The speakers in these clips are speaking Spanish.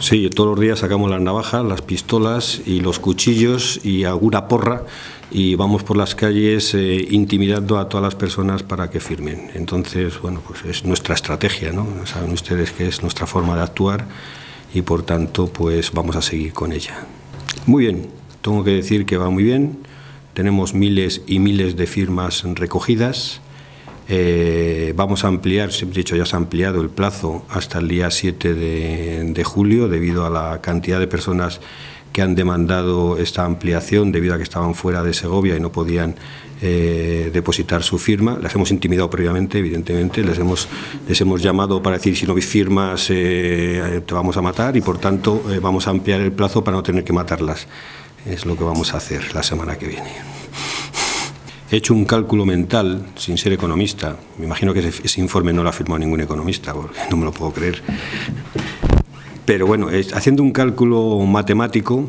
Sí, todos los días sacamos las navajas, las pistolas y los cuchillos y alguna porra y vamos por las calles intimidando a todas las personas para que firmen. Entonces, bueno, pues es nuestra estrategia, ¿no? Saben ustedes que es nuestra forma de actuar y por tanto, pues vamos a seguir con ella. Muy bien, tengo que decir que va muy bien. Tenemos miles y miles de firmas recogidas. Vamos a ampliar, siempre he dicho, ya se ha ampliado el plazo hasta el día 7 de julio debido a la cantidad de personas que han demandado esta ampliación debido a que estaban fuera de Segovia y no podían depositar su firma. Las hemos intimidado previamente, evidentemente, les hemos llamado para decir si no firmas te vamos a matar y por tanto vamos a ampliar el plazo para no tener que matarlas. Es lo que vamos a hacer la semana que viene. He hecho un cálculo mental, sin ser economista. Me imagino que ese informe no lo ha firmado ningún economista, porque no me lo puedo creer. Pero bueno, haciendo un cálculo matemático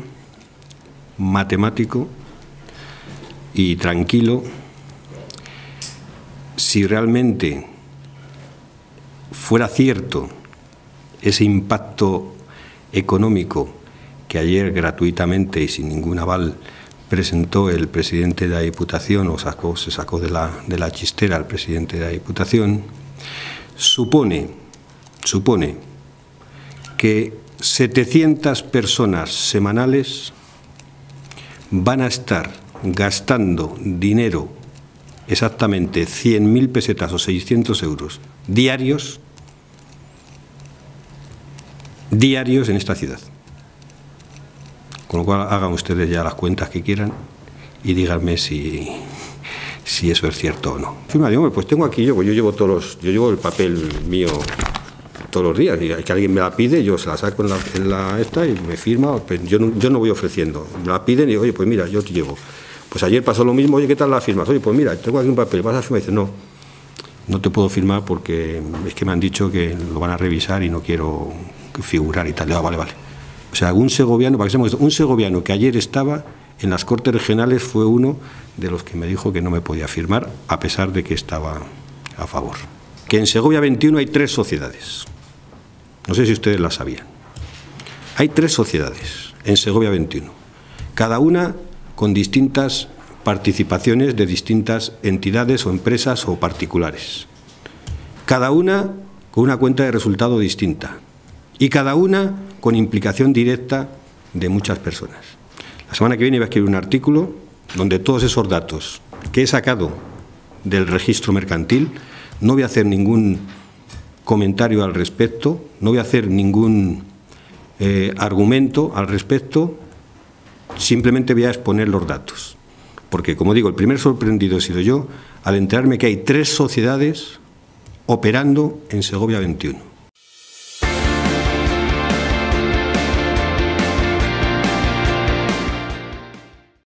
y tranquilo, si realmente fuera cierto ese impacto económico que ayer gratuitamente y sin ningún aval presentó el presidente de la Diputación, o se sacó de la chistera el presidente de la Diputación, supone que 700 personas semanales van a estar gastando dinero, exactamente 100.000 pesetas o 600 euros diarios en esta ciudad. Con lo cual hagan ustedes ya las cuentas que quieran y díganme si eso es cierto o no. Pues tengo aquí, yo llevo el papel mío todos los días, y que alguien me la pide, yo se la saco en la esta y me firma, pues yo no voy ofreciendo, me la piden y digo, oye, pues mira, yo te llevo. Pues ayer pasó lo mismo, oye, ¿qué tal la firmas? Oye, pues mira, tengo aquí un papel, ¿vas a firmar? Y dice, no te puedo firmar porque es que me han dicho que lo van a revisar y no quiero figurar y tal. Vale. O sea, un segoviano, para que seamos, un segoviano que ayer estaba en las Cortes Regionales fue uno de los que me dijo que no me podía firmar, a pesar de que estaba a favor. Que en Segovia 21 hay 3 sociedades. No sé si ustedes la sabían. Hay 3 sociedades en Segovia 21, cada una con distintas participaciones de distintas entidades o empresas o particulares. Cada una con una cuenta de resultado distinta y cada una con implicación directa de muchas personas. La semana que viene voy a escribir un artículo donde todos esos datos que he sacado del registro mercantil, no voy a hacer ningún comentario al respecto, no voy a hacer ningún argumento al respecto, simplemente voy a exponer los datos. Porque, como digo, el primer sorprendido he sido yo al enterarme que hay 3 sociedades operando en Segovia 21.